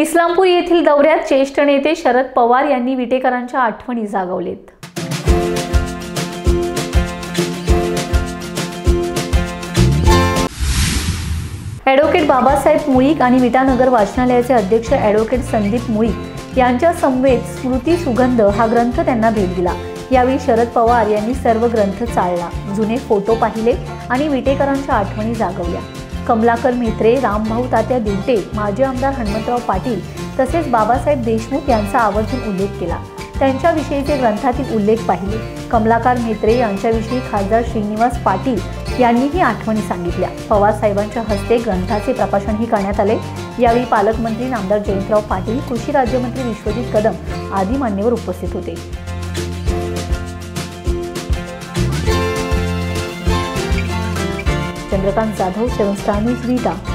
इस्लामपूर येथील दौऱ्यात ज्येष्ठ नेते शरद पवार यांनी विटेकरांच्या आठवणी जागवलेत। ॲडव्होकेट बाबासाहेब मुळीक आणि विटानगर वाचनालयाचे अध्यक्ष ॲडव्होकेट संदीप मुळीक यांच्या समवेत स्मृती सुगंध हा ग्रंथ त्यांना भेट दिला। यावेळी शरद पवार यांनी सर्व ग्रंथ चाळला, जुने फोटो पाहिले आणि विटेकरांच्या आठवणी जागवल्या। कमलाकर म्हेत्रे, रामभाऊ तात्या दिवटे, माजी आमदार हनुमंतराव पाटील तसेच बाबासाहेब देशमुख यांचा आवर्जून उल्लेख केला। त्यांच्याविषयीचे ग्रंथातील उल्लेख पाहिले। कमलाकर म्हेत्रे यांच्याविषयी खासदार श्रीनिवास पाटील यांनीही आठवणी सांगितल्या। पवार साहेबांच्या हस्ते ग्रंथाचे प्रकाशनही करण्यात आले। यावेळी पालकमंत्री नामदार जयंतराव पाटील, कृषी राज्यमंत्री विश्वजित कदम आदी मान्यवर उपस्थित होते। चंद्रकांत जाधव, 7 स्टार न्यूज, विटा।